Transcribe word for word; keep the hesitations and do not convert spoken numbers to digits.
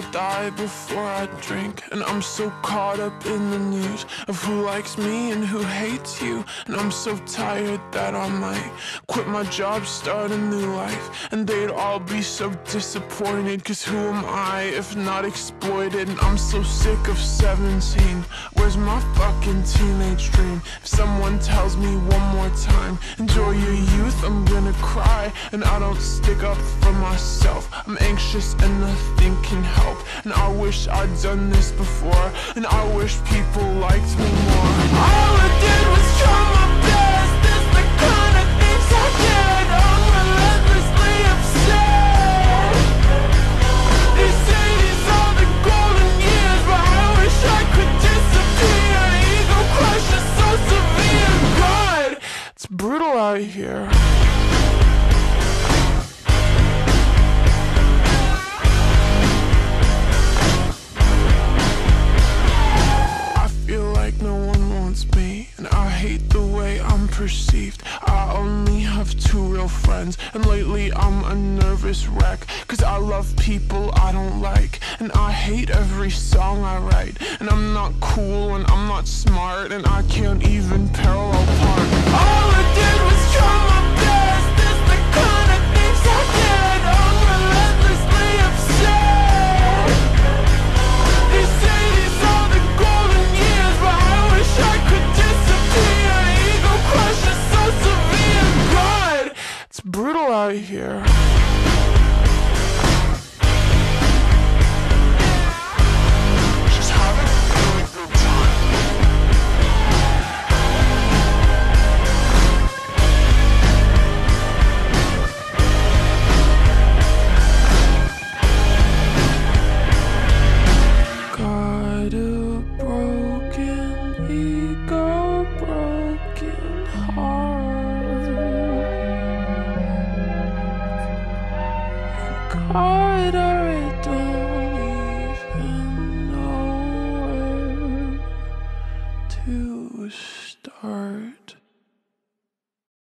I'll die before I drink. And I'm so caught up in the news of who likes me and who hates you. And I'm so tired that I might quit my job, start a new life. And they'd all be so disappointed, cause who am I if not exploited? And I'm so sick of seventeen. Where's my fucking teenage dream? If someone tells me one more time, enjoy your youth, I'm gonna cry. And I don't stick up for myself, I'm anxious and nothing can help. And I wish I'd done this before, and I wish people liked me more. All I did was try my best, it's the kind of things I get. I'm relentlessly upset. They say these are the golden years, but I wish I could disappear. Ego crush is so severe. God, it's brutal out here. And I hate the way I'm perceived. I only have two real friends, and lately I'm a nervous wreck. Cause I love people I don't like, and I hate every song I write. And I'm not cool and I'm not smart, and I can't even parallel park. All I did was try my best, it's the kind of things I get. I'm relentlessly upset. They say these are the golden years, but I wish I could disappear. Ego crush is so severe. God, it's brutal out here. Just having a really good time. Got a broken ego, broken heart. Got a